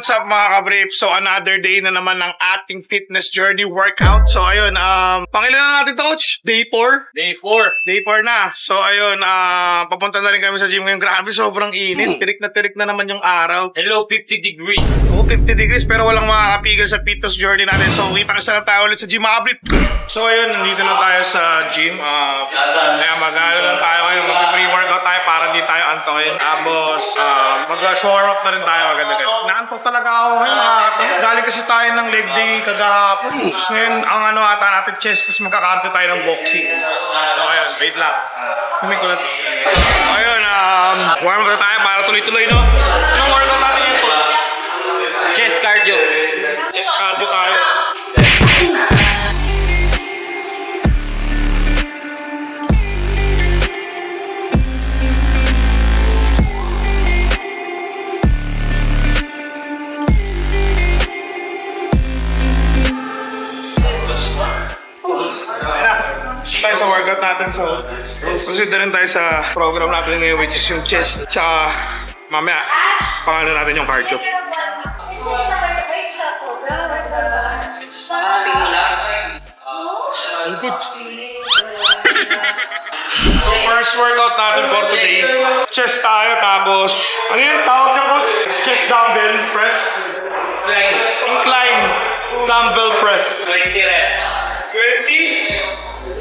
What's up mga kabrip? So another day na naman ng ating fitness journey workout. So ayun, pangilan na natin to, coach? Day 4? Day 4 na. So ayun, papunta na rin kami sa gym ngayon. Grabe, sobrang init. Tirik na naman yung araw. Hello, 50 degrees. Oo, 50 degrees pero walang makakapigil sa fitness journey natin. So kita na tayo ulit sa gym mga kabrip. So ayun, nandito na tayo sa gym. Kaya mag-ano lang tayo ngayon. Mag-pre-workout tayo para hindi tayo antokin. Tapos mag-warm up na rin tayo agad-agad. Naantok talaga ako ngayon. Galing kasi tayo ng leg day kagahapon. Tapos ngayon, ang ano ata natin chest, tapos magkakarto tayo ng boxing. So ayun, wait lang. Humig ko lang. Ayun, warm up na tayo para tuloy-tuloy, no? Anong workout natin yun po? Chest cardio. Chest cardio tayo. Tayo sa workout natin, so consider rin tayo sa program natin ngayon, which is yung chest, tsaka mamaya pangalan natin yung cardio. Good. So first workout natin for today, chest tayo, tapos ano yun tawag niya, coach? Chest dumbbell press. Incline dumbbell press. 20 reps. 20?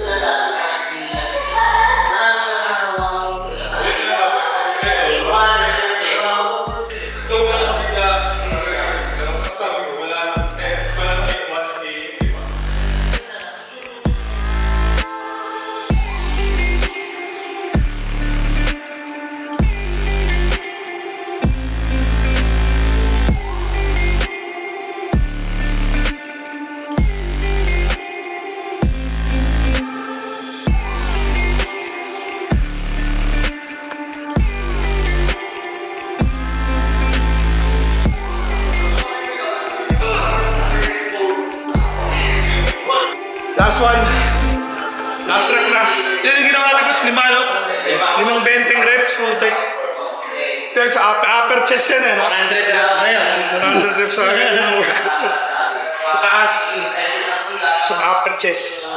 Last one. Last rep na. Yan yung ginawa natin ko. 5 benteng reps. So, take sa upper chest yan eh. 100 reps na yun. 100 reps na yun. Sa taas. Sa upper chest.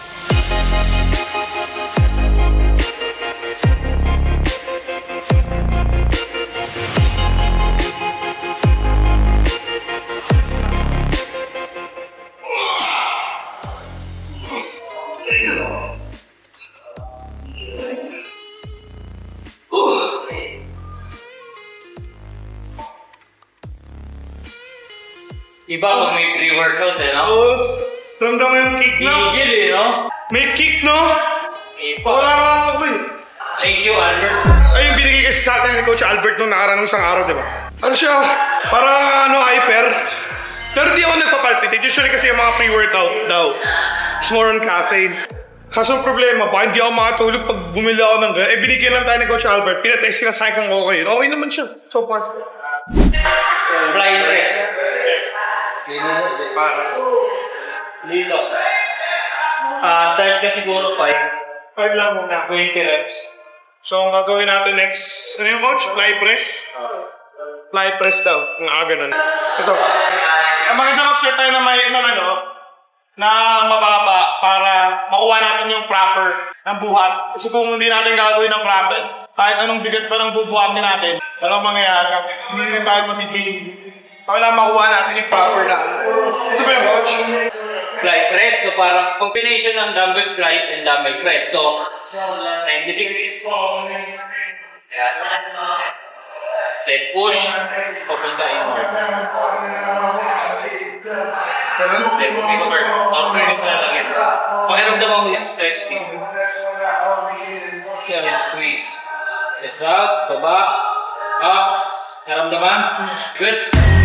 Iba pag may pre-workout eh, no? Oo. Ramdam mo yung kick, no? Gigil eh, no? May kick, no? Iba. Wala ka ako eh. Thank you, Albert. Ay, yung binigay kasi sa atin ni Coach Albert nung nakarang isang araw, di ba? Ano siya? Para ano, hyper. Pero di ako nagpapalpitate. Usually kasi yung mga pre-workout daw, it's more on caffeine. Kaso ang problema, baka hindi ako makatulog pag bumili ako ng gano'n. Eh, binigyan lang tayo ni Coach Albert. Pinatest sila sa akin kung okay. Okay naman siya. So far. Fly press. Dito. Start ka siguro 5. 5 lang muna. 20 reps. So, ang gagawin natin next, ano yung coach? Fly press? Fly press daw. Ang ganun. Ito. Maganda mag-start tayo na may, na mababa para makuha natin yung proper ng buhat. Kasi kung hindi natin gagawin ng proper, kahit anong bigat pa ng bubuhatin natin, walang mangyayari. Hindi tayo mabibig. Wala makuha natin yung proper na. Ito ba yung coach? Fly press. So parang combination ng dumbbell flies and dumbbell press. So 90 degrees. Yan. Set push. Papunta inward. Then inward. Outward na lang ito. Pakiramdam ako yung stretch team. Yan. Squeeze. Yes out. Baba. Up. Naramdaman? Good.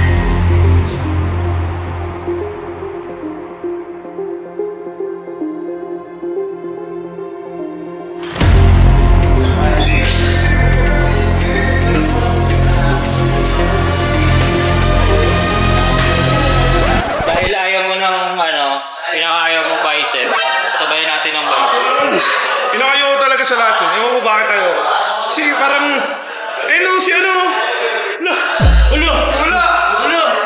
Sa lahat yun. Ewan ko bakit tayo. Kasi parang, no, si ano. Wala.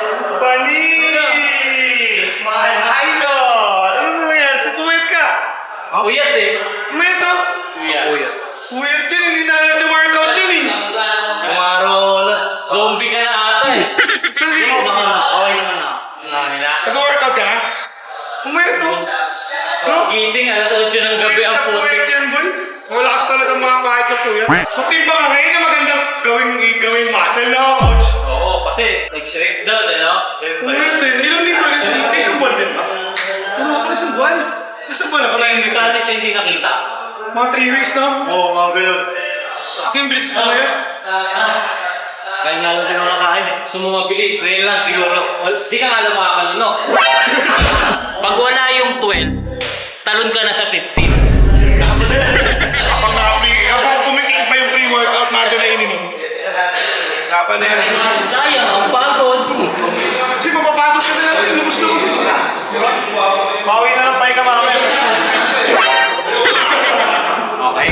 Uyat eh. Umayat to. Uyat. Uyat din, hindi na workout din eh. Yung araw, zombie ka na ata eh. Sorry. Okay na. Nag-workout ka na? Umayat to. No? Gising alas 8 ng gabi ang puti. Uyat yan, boy. Wala kasi talaga mga kahit na puyat. So, tiba ka ngayon na magandang gawing muscle na, coach. Oo, kasi nag-shrink down, ano? Umayat din. Ilang din ko isang buwan din ba? Wala ka isang buwan. Isang buwan na pala hindi. Saan siya hindi nakita? Mga 3 weeks na? Oo, mga ganun. Yung bilis ko ngayon. Kaya nga lang din ako nakain. Sumumabilis. Ngayon lang siguro. Di ka nga lumakan, no? Pag wala yung 12, talon ka na sa 15. Kapag kumikinig pa yung pre-workout natin na ininom. Dapat na yan. Sayang, ang pagod. Kasi mapapagod ka na natin. Lubos-lubos yun na. Bawi na lang tayo ka mamaya. Okay.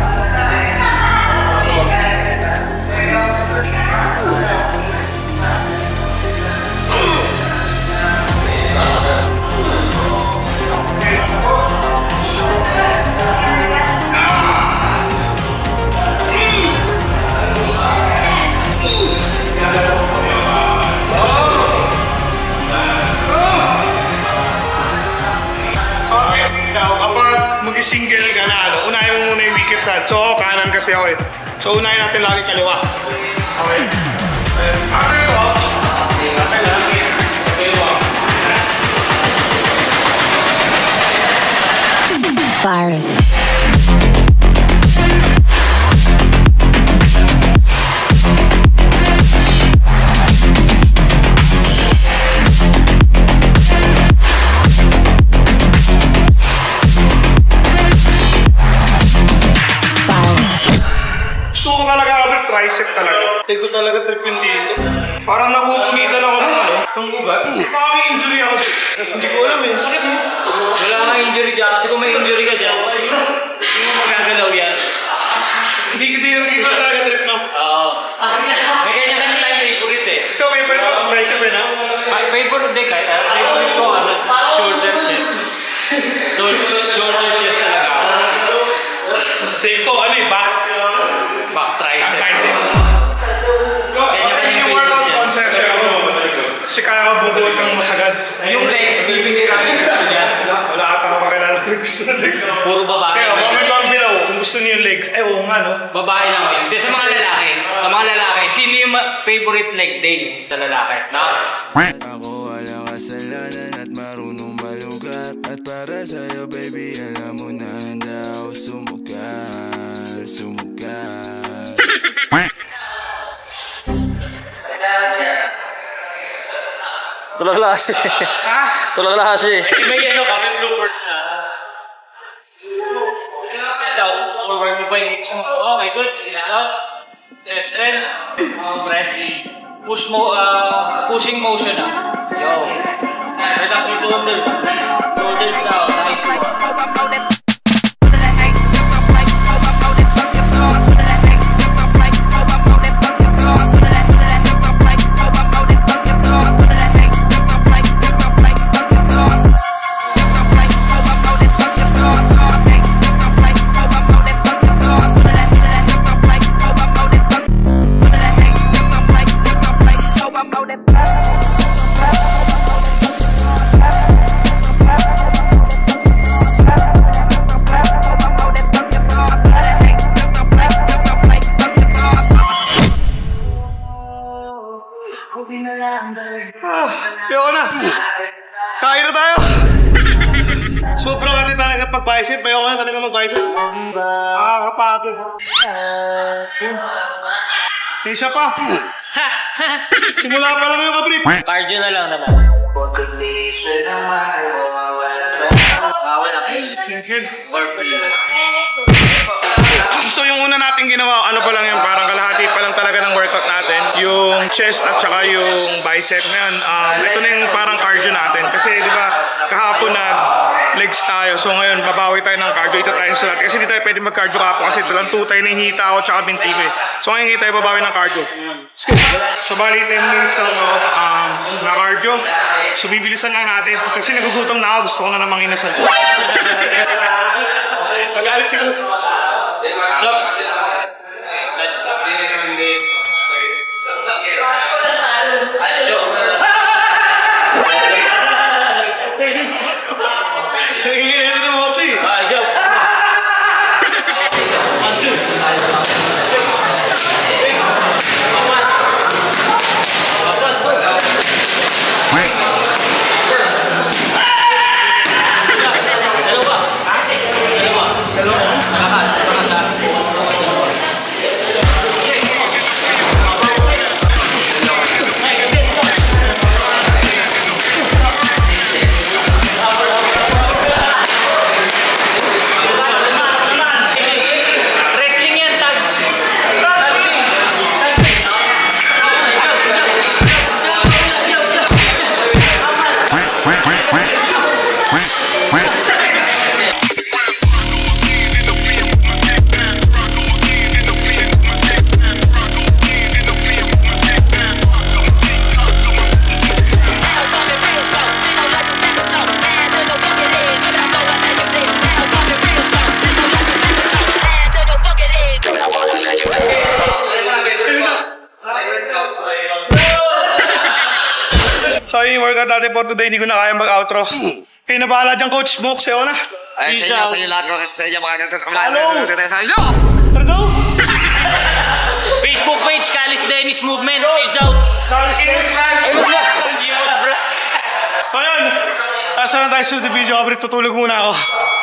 Single ka na, ano, unahin mo muna yung weakest hand. So, kanan kasi ako eh. So, unahin natin lagi kaliwa. Okay. Ako ito. Natin lagi sa kaliwa. Virus. Tricep talaga. Ego talaga trip yung dito. Parang napupunitan ako ng ugat. Baka may injury ako. Hindi ko alam eh. Sakit mo. Wala kang injury dyan. Kasi kung may injury ka dyan, hindi mo magagalaw yan. Hindi ko talaga trip na. Oo. May kanya-kanya tayo favorite eh. Ikaw favorite mo? Tricep eh na? Favorite din kahit. Favorite ko, shoulder chest. Shoulder chest talaga. Same ko, ano eh, back tricep. Yung workout concept siya ako. Kasi kaya ka bubuhay kang masagad. Yung legs, bibigyan kami gusto niya. Wala ata ka makilala legs. Puro babae. Kaya comment down below kung gusto niyo yung legs. Oo nga no. Babae lang din. Sa mga lalaki. Sa mga lalaki. Sino yung favorite leg day sa lalaki? No? Ako walang kasalanan at marunong malugat. At para sa'yo baby alam mo na handa ako sumukal. Tulog lang kasi. Tulog lang kasi. May ano kami, blooper na. Forward mo pa yung... Oh my God. Out. Chest strength. Breath. Pushing motion na. Yo. Right up your shoulder. Shoulders down. Nice. Ayoko na. Kain na tayo. Sobrang natin talaga pag-bicep. Ayoko na talaga mag-bicep. Kapagod. Isa pa. Simula pa lang yung kabrip. Cardio na lang naman. So yung una natin ginawa, ano pa lang yung parang kalahati pa lang talaga ng workout natin. yung chest at saka yung bicep. Ngayon, ito na yung parang cardio natin. Kasi di ba, kahapon na legs tayo. So ngayon, babawi tayo ng cardio. Ito tayo sa natin. Kasi hindi tayo pwede mag-cardio kahapon kasi dalang tutay na hita ako tsaka bintigo eh. So ngayon hindi tayo babawi ng cardio. Let's go! So bali 10 minutes lang ako na cardio. So bibilisan lang natin. Kasi nagugutom na ako. Gusto ko na namang inasal. Magalit si Coach. So yung workout natin for today, hindi ko na kaya mag-outro. Kayo na bahala dyan, Coach. Smoke, sayo na. Ay, sa inyo lahat ko, sa inyo mga sa inyo! Hello! Facebook page, Calis Dennis Movement. Peace out. Calis Dennis. Ayun. Asa na tayo sa video, kabrit. Tutulog muna ako.